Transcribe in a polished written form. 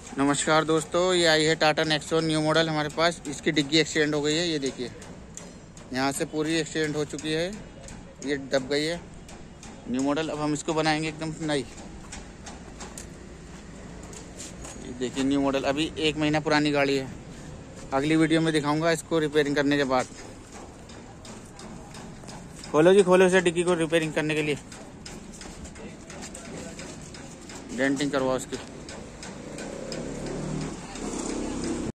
नमस्कार दोस्तों, ये आई है टाटा नेक्सॉन न्यू मॉडल हमारे पास। इसकी डिग्गी एक्सीडेंट हो गई है। ये देखिए, यहाँ से पूरी एक्सीडेंट हो चुकी है, ये दब गई है। न्यू मॉडल अब हम इसको बनाएंगे एकदम नई। ये देखिए न्यू मॉडल, अभी 1 महीना पुरानी गाड़ी है। अगली वीडियो में दिखाऊंगा इसको रिपेयरिंग करने के बाद। खोलो जी, खोलो इसे डिग्गी को रिपेयरिंग करने के लिए। डेंटिंग करवाओ उसकी।